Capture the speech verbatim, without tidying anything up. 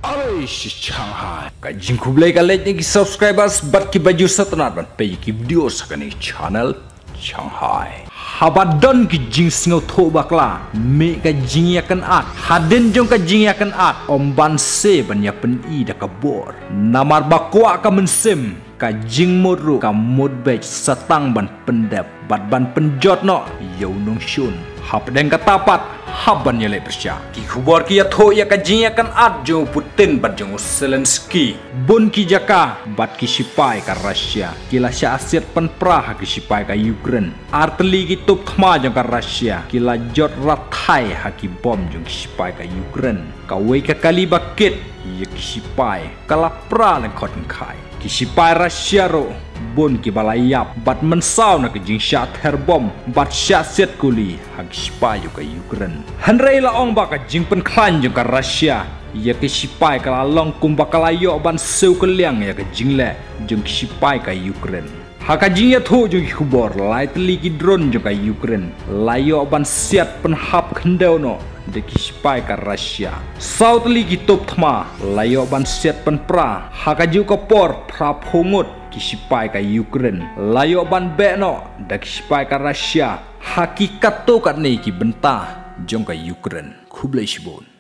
Alright, Shanghai. Kajing kublai kalet ni subscribers bat ki baju satnat ban pe ki video sakani channel Shanghai. Habadon ki jing singo tho bakla me ka jing yakan at haden jong ka jing yakan at om ban se ban ya pen i da kabor namar bakwa ka mensem ka jing moru ka modbej satang ban pendep bat ban penjot no yo nong shun hap den ka tapat haban ya le persya ki khubor ki ya tho ya ka jing yakan at jo putin bat jong Zelensky bun ki jaka bat ki shipai ka Russia kila sya aset pen prah ki shipai ka Ukraine arteli ki tup khma jong ka Russia kila jot rathai ha ki bom jong ki shipai ka Ukraine ka we ka kali baket ya ki shipai kala pra le khot khai ki shipai Russia ro bun ki balayap bat mensau na ki jing sya ther bom bat sya set kuli ha ki shipai ka Ukraine hanrei la ong ba ka jing pen khlan jong ka Russia ya ki shipai kala long kum bakala yo ban seu keliang ya ka jingleh jong ki shipai ka Ukraine haka jing ya tho jong ki khubor lai tli ki drone jong ka Ukraine layo ban siat pen hap khendeu no de ki shipai ka Russia south li ki top thma layo ban siat pen pra haka ju ka por pra phongot ki shipai ka Ukraine layo ban be no de ki shipai ka Russia hakikat to kat nei ki benta jong ka Ukraine khublai shibon